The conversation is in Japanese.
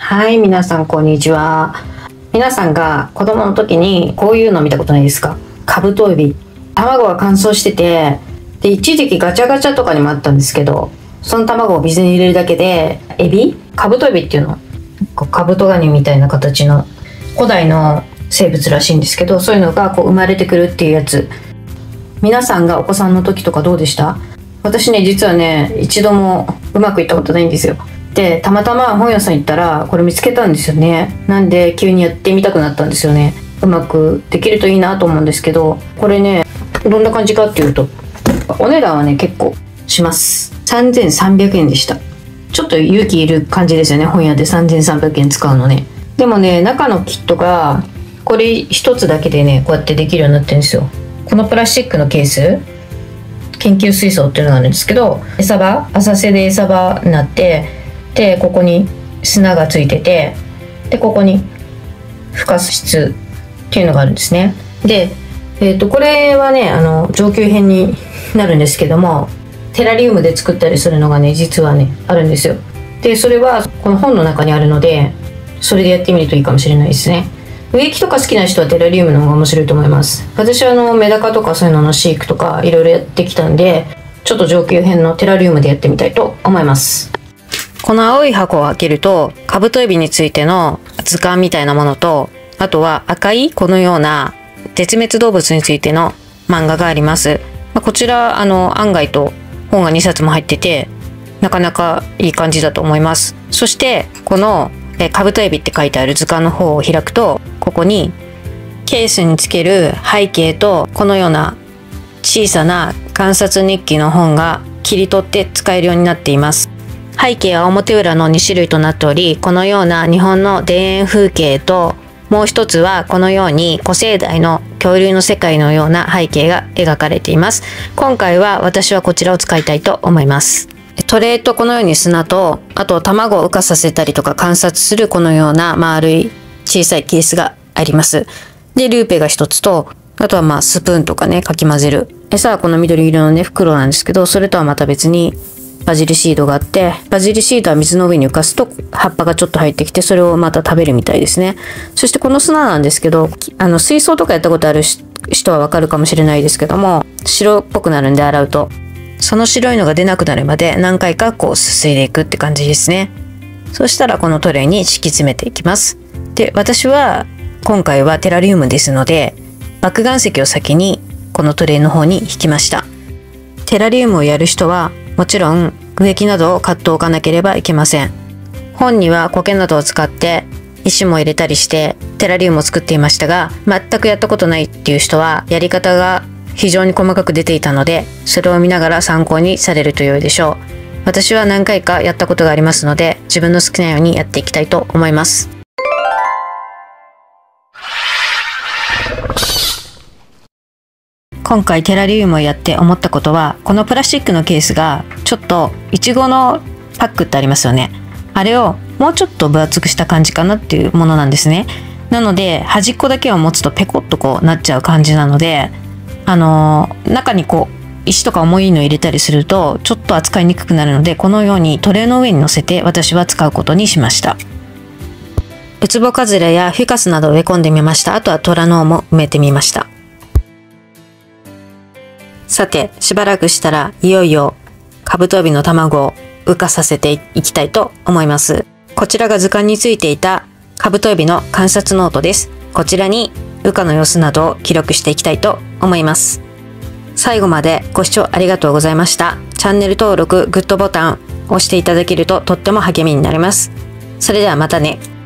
はい、皆さんこんにちは。皆さんが子供の時にこういうの見たことないですか？カブトエビ。卵が乾燥してて、で、一時期ガチャガチャとかにもあったんですけど、その卵を水に入れるだけで、カブトエビっていうの、カブトガニみたいな形の古代の生物らしいんですけど、そういうのがこう生まれてくるっていうやつ。皆さんがお子さんの時とかどうでした？私ね、実はね、一度もうまくいったことないんですよ。で、たまたま本屋さん行ったらこれ見つけたんですよね。なんで急にやってみたくなったんですよね。うまくできるといいなと思うんですけど、これね、どんな感じかっていうと、お値段はね、結構します。3300円でした。ちょっと勇気いる感じですよね、本屋で3300円使うのね。でもね、中のキットがこれ一つだけでね、こうやってできるようになってるんですよ。このプラスチックのケース、研究水槽っていうのがあるんですけど、餌場、浅瀬で餌場になって、でここに砂がついてて、でここに孵化室っていうのがあるんですね。で、これはね、上級編になるんですけども、テラリウムで作ったりするのがね、実はねあるんですよ。でそれはこの本の中にあるので、それでやってみるといいかもしれないですね。植木とか好きな人はテラリウムの方が面白いと思います。私はメダカとかそういうのの飼育とかいろいろやってきたんで、ちょっと上級編のテラリウムでやってみたいと思います。この青い箱を開けると、カブトエビについての図鑑みたいなものと、あとは赤いこのような絶滅動物についての漫画があります。こちら案外と本が2冊も入ってて、なかなかいい感じだと思います。そしてこのカブトエビって書いてある図鑑の方を開くと、ここにケースにつける背景とこのような小さな観察日記の本が切り取って使えるようになっています。背景は表裏の2種類となっており、このような日本の田園風景と、もう一つはこのように古生代の恐竜の世界のような背景が描かれています。今回は私はこちらを使いたいと思います。トレーとこのように砂と、あと卵を孵化させたりとか観察するこのような丸い小さいケースがあります。で、ルーペが一つと、あとはスプーンとかね、かき混ぜる。餌はこの緑色のね、袋なんですけど、それとはまた別にバジルシードがあって、バジルシードは水の上に浮かすと葉っぱがちょっと入ってきて、それをまた食べるみたいですね。そしてこの砂なんですけど、水槽とかやったことある人はわかるかもしれないですけども、白っぽくなるんで洗うと、その白いのが出なくなるまで何回かこうすすいでいくって感じですね。そしたらこのトレイに敷き詰めていきます。で、私は今回はテラリウムですので、麦岩石を先にこのトレイの方に引きました。テラリウムをやる人はもちろん植木などを買っておかなければいけません。本には苔などを使って石も入れたりしてテラリウムを作っていましたが、全くやったことないっていう人はやり方が非常に細かく出ていたので、それを見ながら参考にされると良いでしょう。私は何回かやったことがありますので、自分の好きなようにやっていきたいと思います。今回テラリウムをやって思ったことは、このプラスチックのケースがちょっとイチゴのパックってありますよね。あれをもうちょっと分厚くした感じかなっていうものなんですね。なので端っこだけを持つとペコッとこうなっちゃう感じなので、中にこう石とか重いの入れたりするとちょっと扱いにくくなるので、このようにトレーの上に乗せて私は使うことにしました。ウツボカズラやフィカスなどを植え込んでみました。あとはトラノオも埋めてみました。さて、しばらくしたらいよいよカブトエビの卵を孵化させていきたいと思います。こちらが図鑑についていたカブトエビの観察ノートです。こちらに羽化の様子などを記録していきたいと思います。最後までご視聴ありがとうございました。チャンネル登録、グッドボタンを押していただけるととっても励みになります。それではまたね。